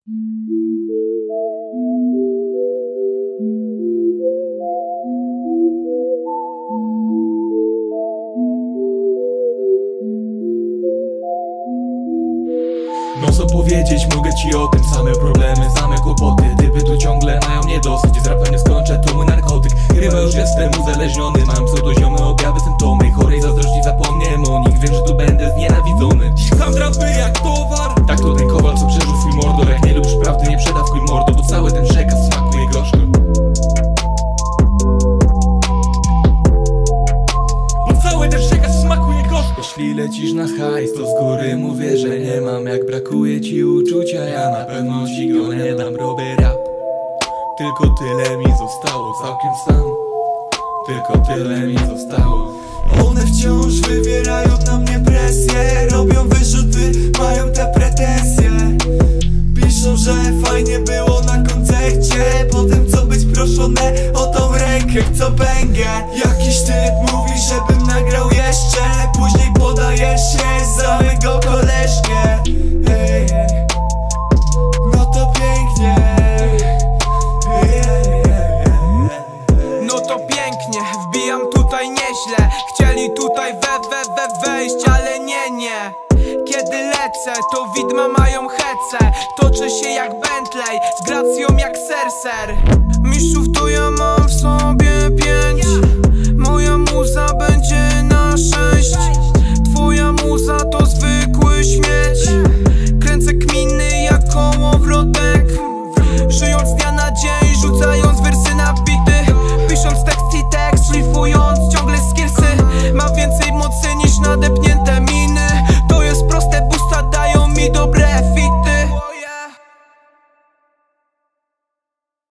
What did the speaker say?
No co powiedzieć, mogę ci o tym. Same problemy, same kłopoty. Typy tu ciągle mają mnie dosyć. Z rapem nie skończę, to mój narkotyk. Chyba już jestem uzależniony. Mam pseudoziomy, objawy, symptomy. Chorej zazdrości, zapomniałem o nich. Wiem, że tu będę znienawidzony. Sikam trapy jak towar. Tak to ten kowal, co przeżył swój mordo. Jak nie lubisz prawdy, nie przedawkuj mordo, bo cały ten przekaz smakuje gorzko. Jeśli lecisz na hajs, to z góry mówię, że nie mam. Jak brakuje ci uczucia, ja na pewno ci go nie dam. Robię rap, tylko tyle mi zostało. Całkiem sam, tylko tyle mi zostało. One wciąż wywierają na mnie presję. Robią wyrzuty, mają te pretensje. Piszą, że fajnie było na koncercie. Potem co być proszone o tą rękę, co bęgę. Jakiś typ mówi, żebym nagrał jeszcze. Później podaje się za mego koleżkę. Hey, no to pięknie. No to pięknie, wbijam tutaj nieźle. Chcieli tutaj wejść, ale nie. Kiedy lecę, to widma mają hece. Toczę się jak Bentley, z gracją jak Serser. Mistrzów to ja mam w sobie.